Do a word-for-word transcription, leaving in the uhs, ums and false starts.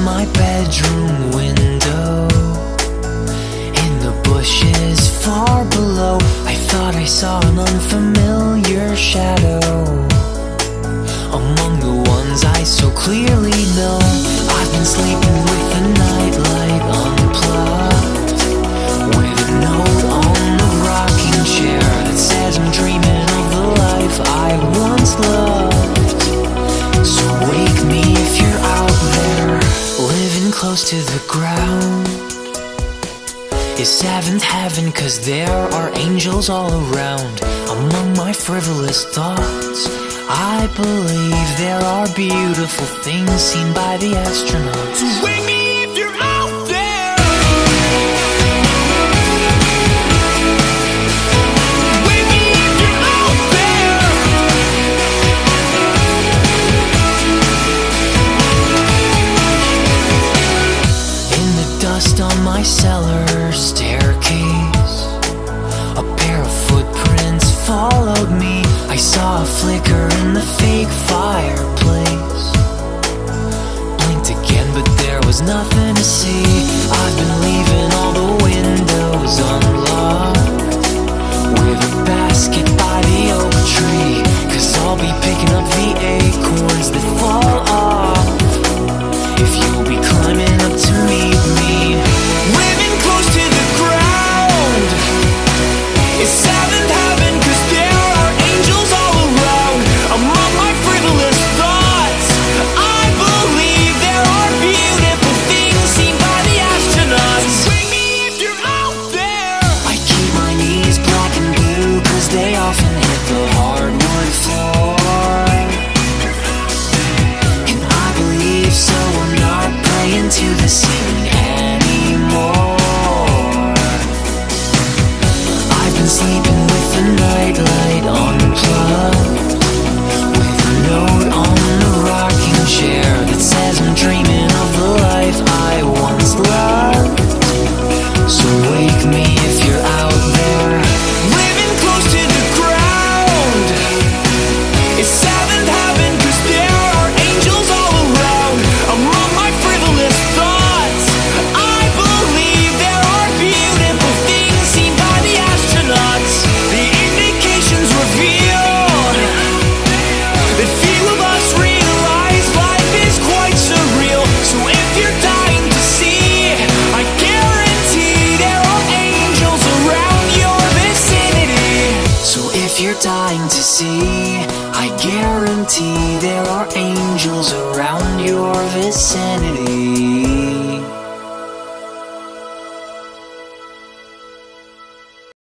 my bedroom window, in the bushes far below, I thought I saw an unfamiliar shadow among the ones I so clearly know. I've been sleeping with the nightlight unplugged, with a note on the rocking chair that says I'm dreaming of the life I once loved. So wake me if you're out there. Living close to the ground is seventh heaven, 'cause there are angels all around. Among my frivolous thoughts, I believe there are beautiful things seen by the astronauts. So wake me if you're out there. Wake me if you're out there. In the dust on my cellar staircase, a pair of footprints followed me. I saw a flicker in the fake fireplace. Blinked again, but there was nothing to see. I've been leaving all the windows unlocked, with a basket by the oak tree, 'cause I'll be picking up the acorns that fall off if you'll be climbing up to meet me. Living close to the ground is seventh heaven, 'cause there are angels all around. Among my frivolous thoughts, I believe there are beautiful things seen by the astronauts. Wake me if you're out there. I keep my knees black and blue, 'cause they often hit the hardwood floor, and I believe so I'm not praying to the ceiling anymore. I've been sleeping with the nightlight unplugged, with a note on the rocking chair that says I'm dreaming of the life I once loved. So wake me if you're out there. Living close to the ground is seventh heaven, 'cause there are angels all around. Among my frivolous thoughts, I believe there are beautiful things seen by the astronauts. The indications reveal that few of us realize life is quite surreal. So if you're dying to see, I guarantee there are angels around your vicinity. So if you're dying to see, I guarantee there are angels around your vicinity.